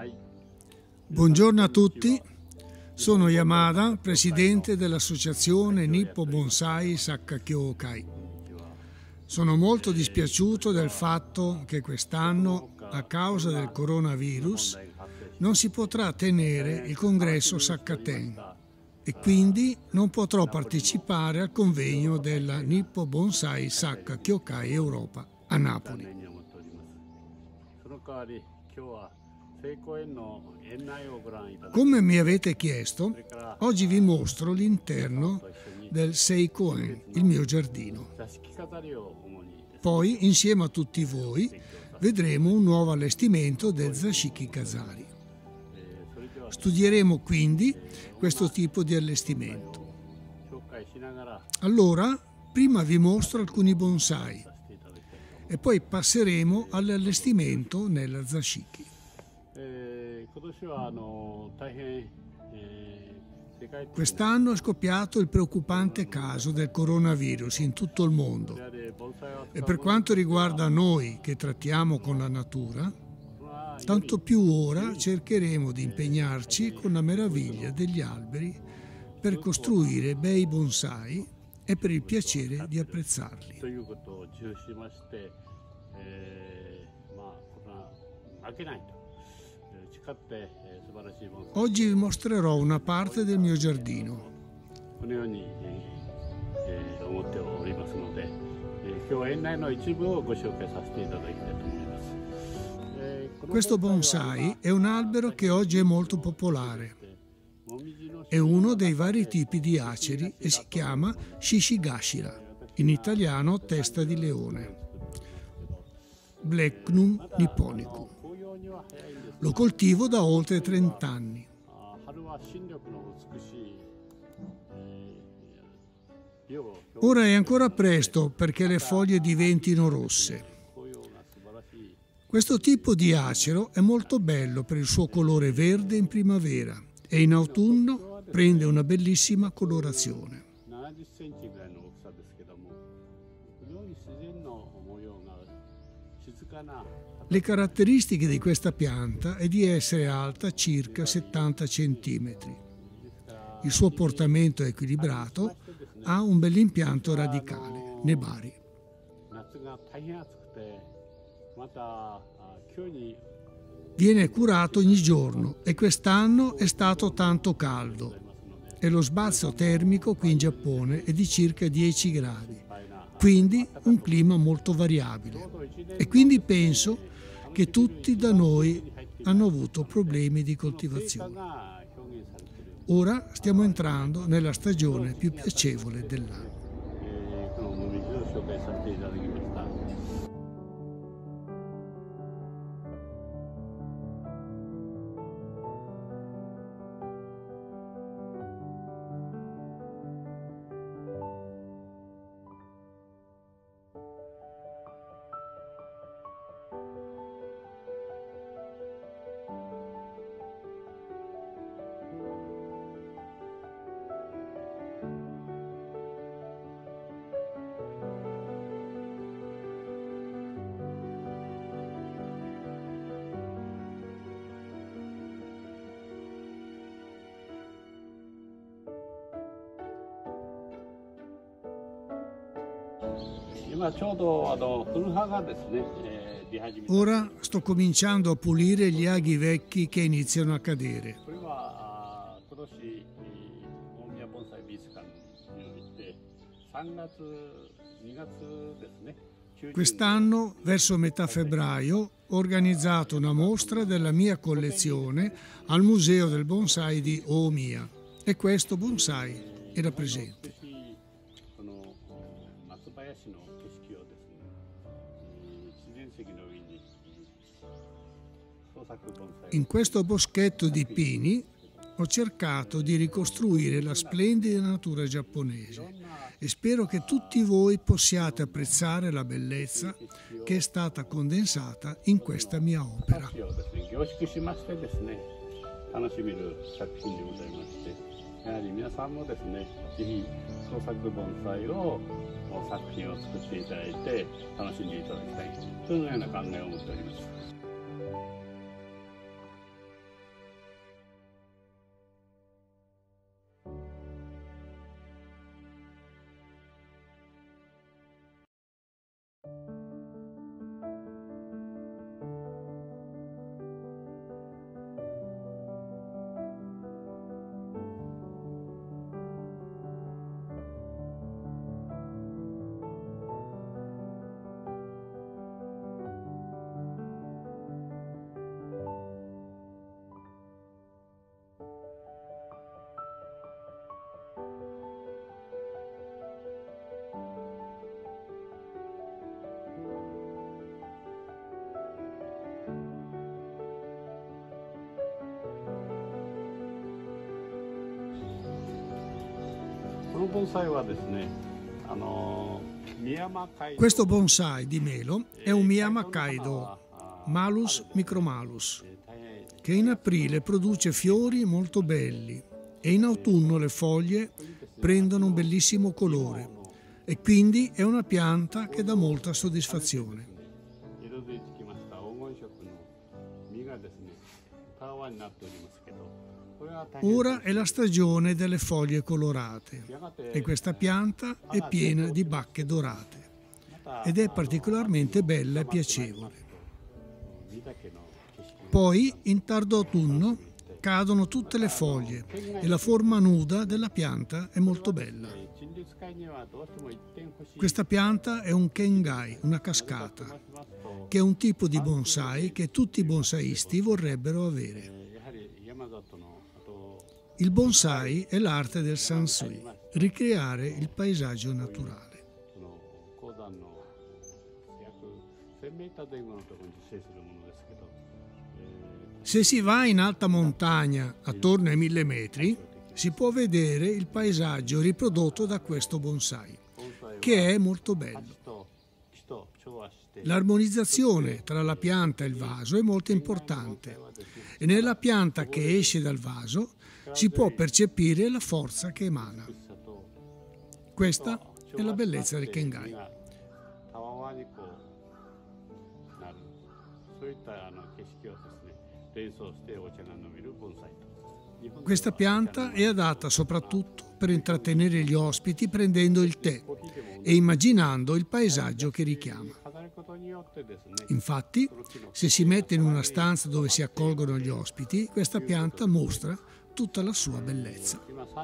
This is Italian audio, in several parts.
Buongiorno a tutti, sono Yamada, presidente dell'associazione Nippo Bonsai Sakkakyokai. Sono molto dispiaciuto del fatto che quest'anno, a causa del coronavirus, non si potrà tenere il congresso Sakkaten e quindi non potrò partecipare al convegno della Nippo Bonsai Sakkakyokai Europa a Napoli. Come mi avete chiesto, oggi vi mostro l'interno del Seikoen, il mio giardino. Poi, insieme a tutti voi, vedremo un nuovo allestimento del Zashiki Kazari. Studieremo quindi questo tipo di allestimento. Allora, prima vi mostro alcuni bonsai e poi passeremo all'allestimento nella Zashiki. Quest'anno è scoppiato il preoccupante caso del coronavirus in tutto il mondo e per quanto riguarda noi che trattiamo con la natura, tanto più ora cercheremo di impegnarci con la meraviglia degli alberi per costruire bei bonsai e per il piacere di apprezzarli. Oggi vi mostrerò una parte del mio giardino. Questo bonsai è un albero che oggi è molto popolare. È uno dei vari tipi di aceri e si chiama Shishigashira, in italiano testa di leone, Blechnum nipponicum. Lo coltivo da oltre 30 anni. Ora è ancora presto perché le foglie diventino rosse. Questo tipo di acero è molto bello per il suo colore verde in primavera e in autunno prende una bellissima colorazione. Le caratteristiche di questa pianta è di essere alta circa 70 cm. Il suo portamento è equilibrato, ha un bell'impianto radicale, nebari. Viene curato ogni giorno e quest'anno è stato tanto caldo e lo sbalzo termico qui in Giappone è di circa 10 gradi, quindi un clima molto variabile e quindi penso che tutti da noi hanno avuto problemi di coltivazione. Ora stiamo entrando nella stagione più piacevole dell'anno. Ora sto cominciando a pulire gli aghi vecchi che iniziano a cadere. Quest'anno, verso metà febbraio, ho organizzato una mostra della mia collezione al Museo del Bonsai di Ōmiya e questo bonsai era presente. In questo boschetto di pini ho cercato di ricostruire la splendida natura giapponese e spero che tutti voi possiate apprezzare la bellezza che è stata condensata in questa mia opera. Questo bonsai di melo è un Miyama Kaido, Malus micromalus, che in aprile produce fiori molto belli e in autunno le foglie prendono un bellissimo colore e quindi è una pianta che dà molta soddisfazione. Ora è la stagione delle foglie colorate e questa pianta è piena di bacche dorate ed è particolarmente bella e piacevole. Poi, in tardo autunno, cadono tutte le foglie e la forma nuda della pianta è molto bella. Questa pianta è un kengai, una cascata, che è un tipo di bonsai che tutti i bonsaisti vorrebbero avere. Il bonsai è l'arte del sansui, ricreare il paesaggio naturale. Se si va in alta montagna, attorno ai 1000 metri, si può vedere il paesaggio riprodotto da questo bonsai, che è molto bello. L'armonizzazione tra la pianta e il vaso è molto importante e nella pianta che esce dal vaso si può percepire la forza che emana. Questa è la bellezza del kengai. Questa pianta è adatta soprattutto per intrattenere gli ospiti prendendo il tè e immaginando il paesaggio che richiama. Infatti, se si mette in una stanza dove si accolgono gli ospiti, questa pianta mostra tutta la sua bellezza.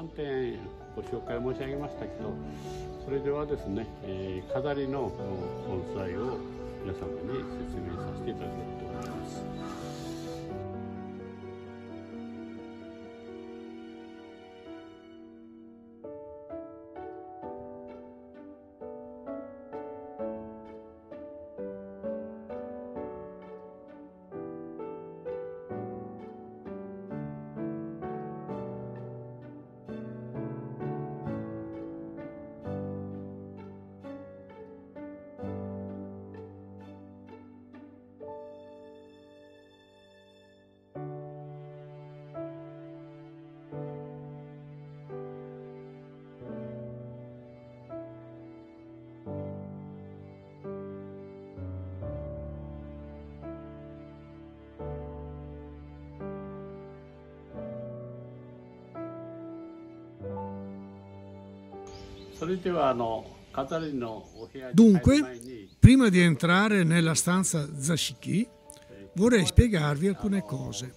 Dunque, prima di entrare nella stanza Zashiki, vorrei spiegarvi alcune cose.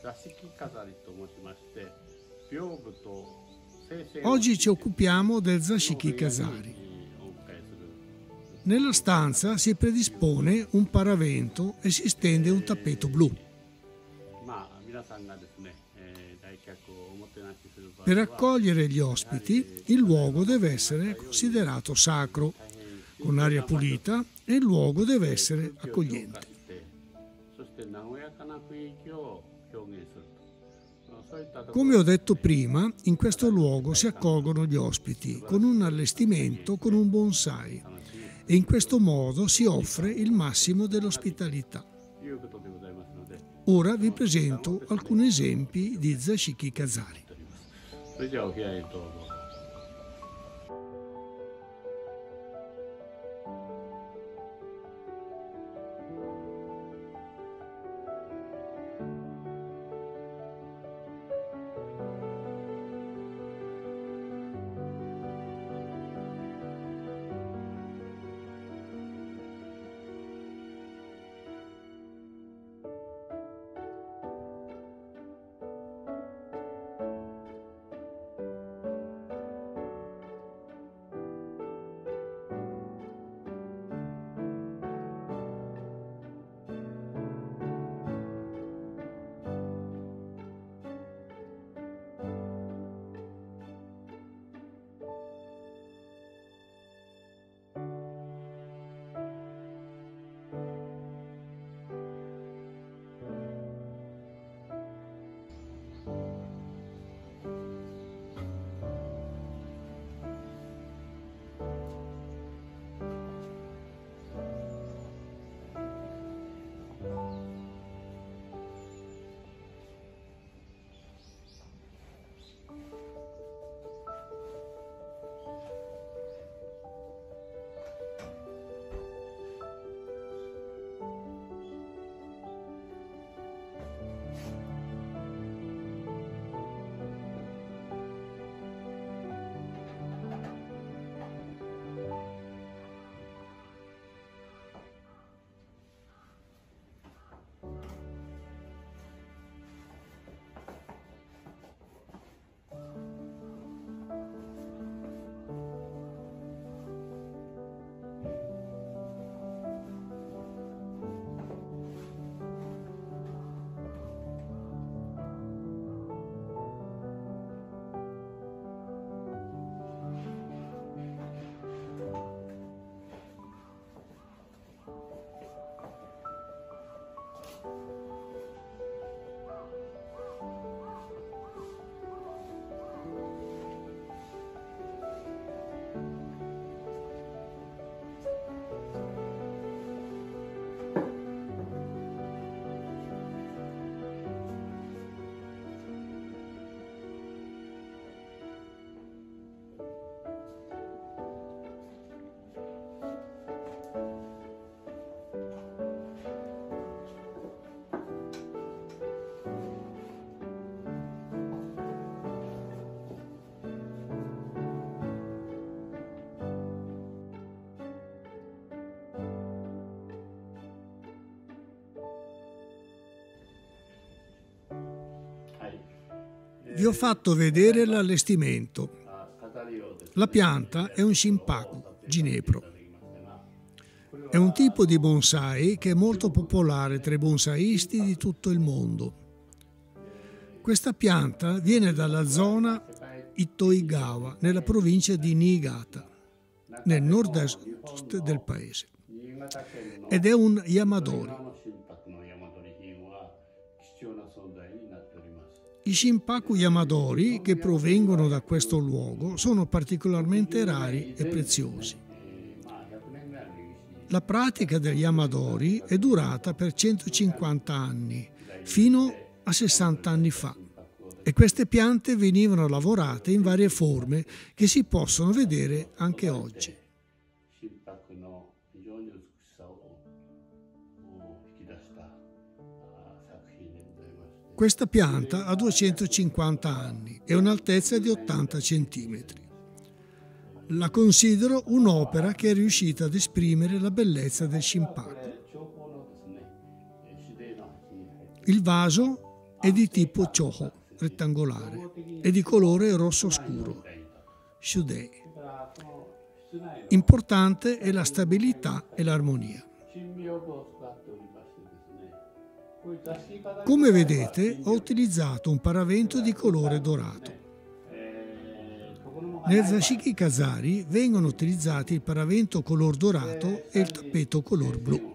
Oggi ci occupiamo del Zashiki Kazari. Nella stanza si predispone un paravento e si stende un tappeto blu. Per accogliere gli ospiti, il luogo deve essere considerato sacro, con aria pulita, e il luogo deve essere accogliente. Come ho detto prima, in questo luogo si accolgono gli ospiti con un allestimento con un bonsai e in questo modo si offre il massimo dell'ospitalità. Ora vi presento alcuni esempi di Zashiki Kazari. Vi ho fatto vedere l'allestimento. La pianta è un Shinpaku, ginepro. È un tipo di bonsai che è molto popolare tra i bonsaisti di tutto il mondo. Questa pianta viene dalla zona Itoigawa, nella provincia di Niigata, nel nord-est del paese, ed è un Yamadori. I Shinpaku Yamadori che provengono da questo luogo sono particolarmente rari e preziosi. La pratica degli Yamadori è durata per 150 anni, fino a 60 anni fa, e queste piante venivano lavorate in varie forme che si possono vedere anche oggi. Questa pianta ha 250 anni e un'altezza di 80 centimetri. La considero un'opera che è riuscita ad esprimere la bellezza del Shinpaku. Il vaso è di tipo choho, rettangolare, e di colore rosso scuro, shudei. Importante è la stabilità e l'armonia. Come vedete, ho utilizzato un paravento di colore dorato. Nel Zashiki Kazari vengono utilizzati il paravento color dorato e il tappeto color blu.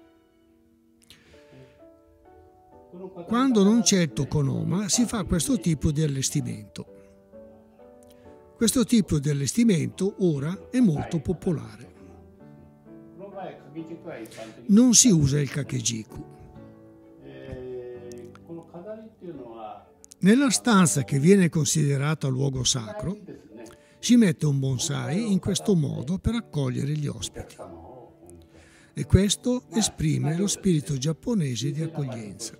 Quando non c'è il tokonoma si fa questo tipo di allestimento. Questo tipo di allestimento ora è molto popolare. Non si usa il kakejiku. Nella stanza che viene considerata luogo sacro si mette un bonsai in questo modo per accogliere gli ospiti. E questo esprime lo spirito giapponese di accoglienza.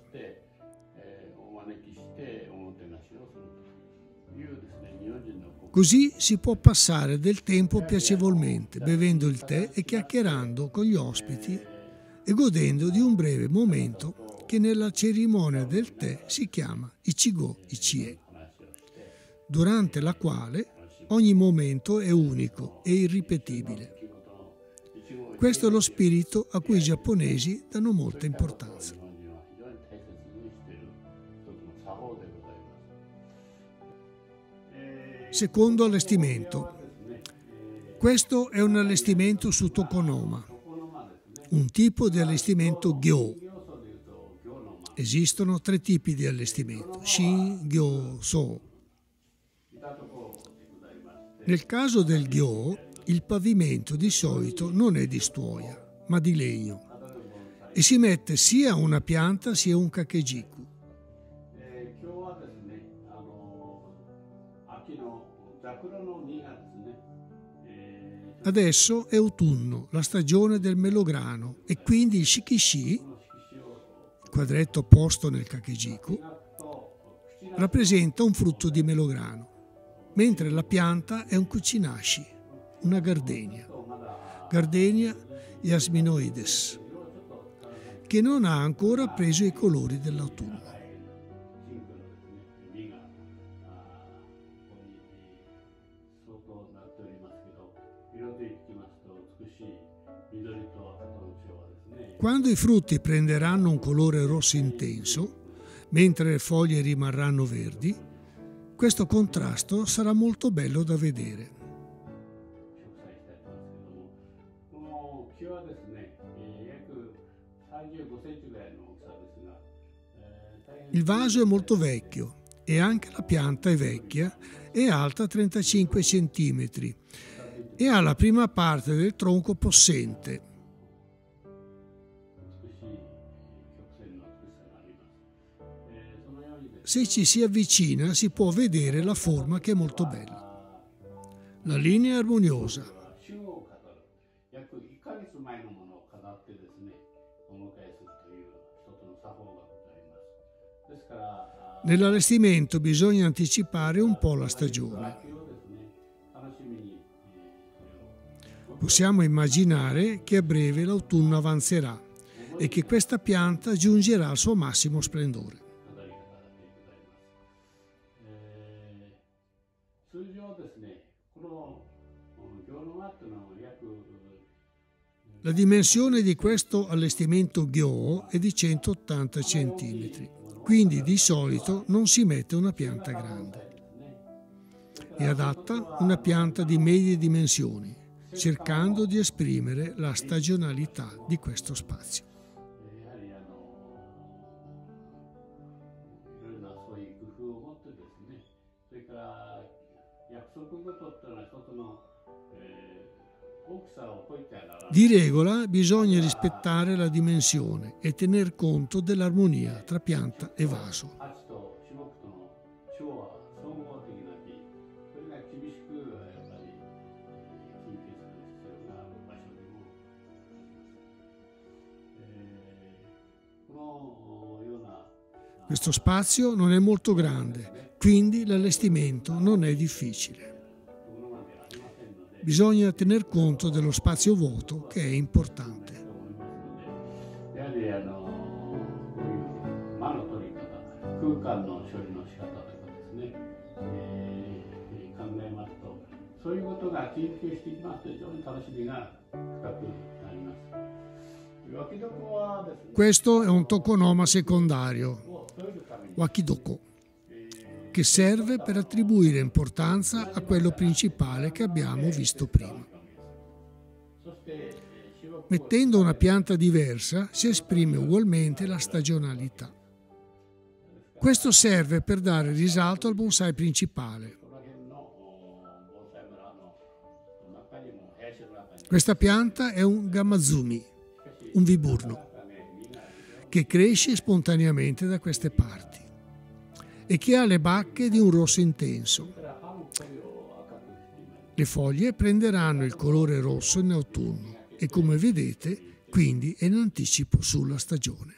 Così si può passare del tempo piacevolmente, bevendo il tè e chiacchierando con gli ospiti e godendo di un breve momento che nella cerimonia del tè si chiama Ichigo Ichie, durante la quale ogni momento è unico e irripetibile. Questo è lo spirito a cui i giapponesi danno molta importanza. Secondo allestimento. Questo è un allestimento su tokonoma, un tipo di allestimento gyo. Esistono 3 tipi di allestimento, shin, gyo, so. Nel caso del gyo, il pavimento di solito non è di stuoia, ma di legno, e si mette sia una pianta sia un kakejiku. Adesso è autunno, la stagione del melograno, e quindi il shikishi, il quadretto posto nel kakejiku, rappresenta un frutto di melograno, mentre la pianta è un kuchinashi, una gardenia, Gardenia jasminoides, che non ha ancora preso i colori dell'autunno. Quando i frutti prenderanno un colore rosso intenso, mentre le foglie rimarranno verdi, questo contrasto sarà molto bello da vedere. Il vaso è molto vecchio e anche la pianta è vecchia, è alta 35 cm e ha la prima parte del tronco possente. Se ci si avvicina si può vedere la forma che è molto bella. La linea è armoniosa. Nell'allestimento bisogna anticipare un po' la stagione. Possiamo immaginare che a breve l'autunno avanzerà e che questa pianta giungerà al suo massimo splendore. La dimensione di questo allestimento Gyo è di 180 cm, quindi di solito non si mette una pianta grande. È adatta una pianta di medie dimensioni, cercando di esprimere la stagionalità di questo spazio. Di regola bisogna rispettare la dimensione e tener conto dell'armonia tra pianta e vaso. Questo spazio non è molto grande, quindi l'allestimento non è difficile. Bisogna tener conto dello spazio vuoto, che è importante. Questo è un tokonoma secondario, wakidoko, che serve per attribuire importanza a quello principale che abbiamo visto prima. Mettendo una pianta diversa si esprime ugualmente la stagionalità. Questo serve per dare risalto al bonsai principale. Questa pianta è un gamazumi, un viburno, che cresce spontaneamente da queste parti e che ha le bacche di un rosso intenso. Le foglie prenderanno il colore rosso in autunno e, come vedete, quindi è in anticipo sulla stagione.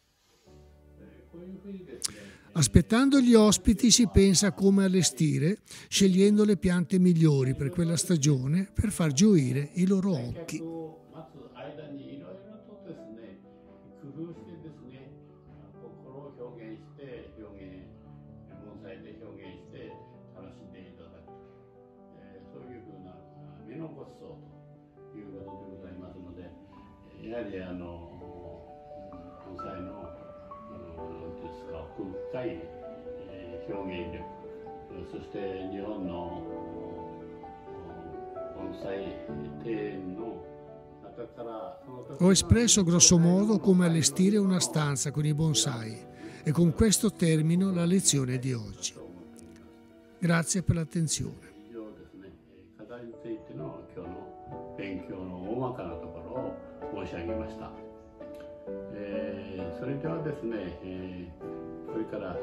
Aspettando gli ospiti si pensa a come allestire, scegliendo le piante migliori per quella stagione per far gioire i loro occhi. Ho espresso grosso modo come allestire una stanza con i bonsai e con questo termino la lezione di oggi. Grazie per l'attenzione. それではですね、これから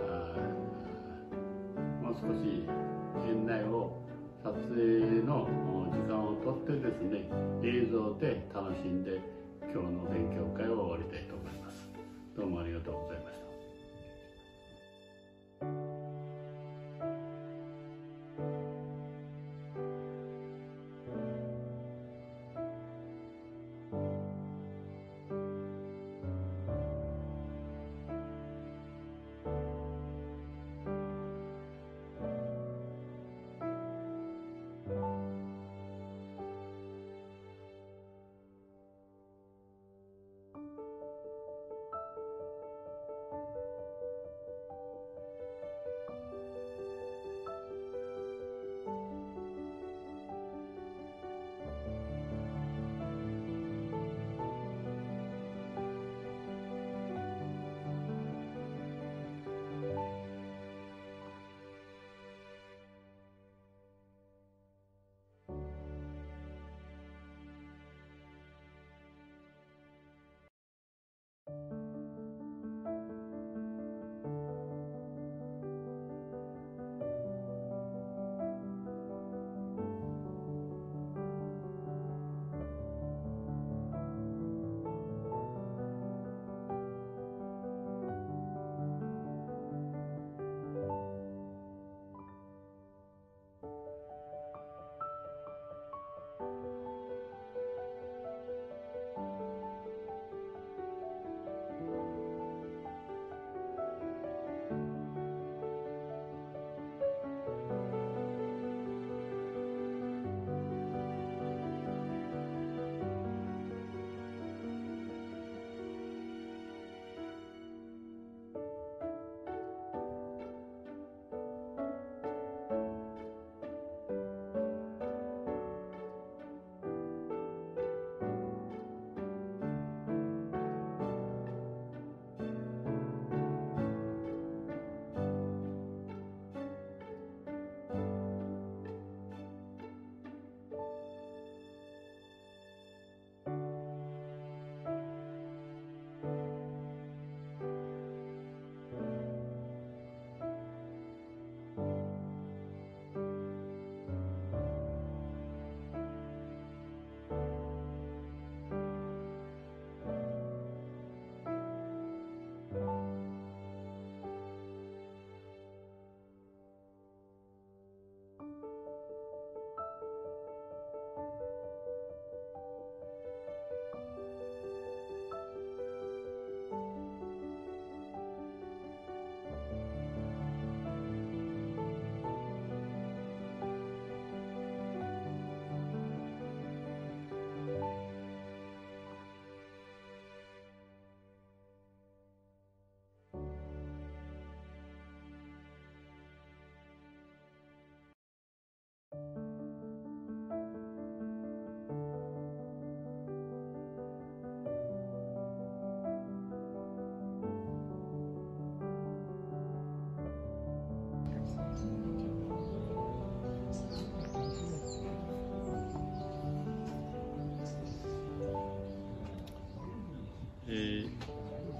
もう少し園内を撮影の時間をとってですね、映像で楽しんで今日の勉強会を終わりたいと思います。どうもありがとうございました。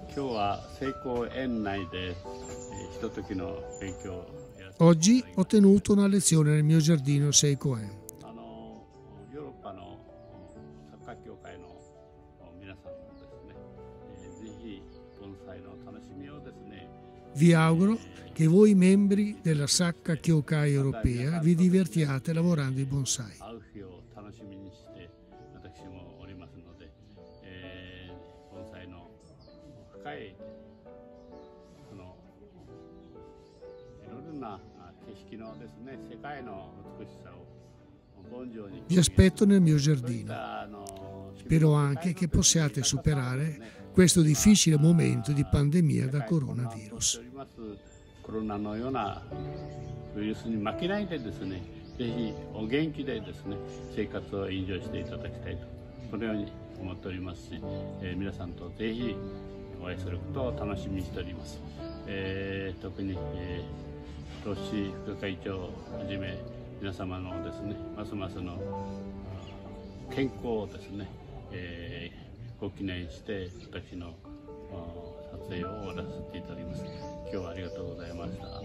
今日は成功園内でひとときの勉強をやって Oggi ho tenuto una lezione nel mio giardino Seikoen. ヨーロッパのサッカー協会の皆さんもですね、ぜひ盆栽の楽しみをですね、 Vi auguro che voi membri della Sacca Kyokai europea vi divertiate lavorando i bonsai. 会う日を楽しみにして私もおりますので、盆栽の深いそのいろいろな景色のですね、世界の美しさを Vi aspetto nel mio giardino. Spero anche che possiate superare questo difficile momento di pandemia da coronavirus. コロナのようなウイルスに負けないでですね、ぜひお元気でですね、生活をエンジョイしていただきたいと、このように思っておりますし、皆さんとぜひお会いすることを楽しみにしております。特に、投資副会長をはじめ皆様のですね、ますますの健康をですね、ご記念して私の撮影を終わらせていただきます。今日はありがとうございました。